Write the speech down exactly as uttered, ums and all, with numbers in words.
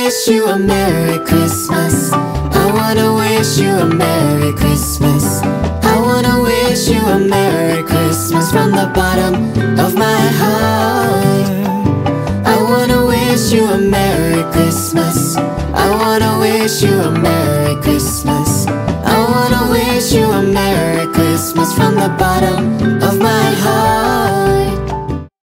wish you a Merry Christmas. I wanna wish you a Merry Christmas. I wanna wish you a Merry Christmas from the bottom of my heart. I wanna wish you a Merry Christmas. I wanna wish you a Merry Christmas. I wanna wish you a Merry Christmas from the bottom of my heart.